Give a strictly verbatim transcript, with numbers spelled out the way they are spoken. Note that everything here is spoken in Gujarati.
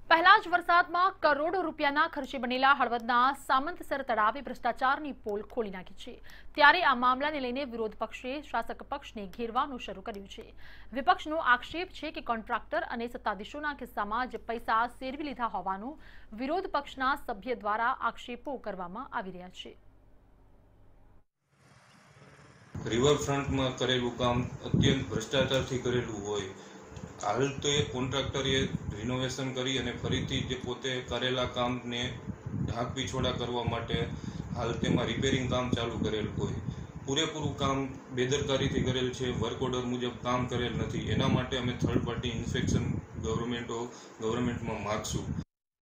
પહેલા જ વરસાદમાં કરોડો રૂપિયાના ખર્ચે બનેલા હળવદના સામંતસર તળાવે ભ્રષ્ટાચારની પોલ ખોલી નાખી છે। ત્યારે આ મામલાને લઈને વિરોધ પક્ષે શાસક પક્ષને ઘેરવાનું શરૂ કર્યું છે। વિપક્ષનો આક્ષેપ છે કે કોન્ટ્રાક્ટર અને સત્તાધીશોના કિસ્સામાં જ પૈસા સેરવી લીધા હોવાનું વિરોધ પક્ષના સભ્ય દ્વારા આક્ષેપો કરવામાં આવી રહ્યા છે। રિવરફ્રન્ટમાં કરેલું કામ અત્યંત ભ્રષ્ટાચારથી કરેલું હોય। હાલ તો એ કોન્ટ્રાક્ટરે રિનોવેશન કરી અને ફરીથી જે પોતે કરેલા કામને ઢાંક પીછોડા કરવા માટે હાલ તેમાં રિપેરિંગ કામ ચાલુ કરેલ હોય। પૂરેપૂરું કામ બેદરકારીથી કરેલ છે, વર્ક ઓર્ડર મુજબ કામ કરેલ નથી। એના માટે અમે થર્ડ પાર્ટી ઇન્સ્પેક્શન ગવર્મેન્ટો ગવર્મેન્ટમાં માગશું।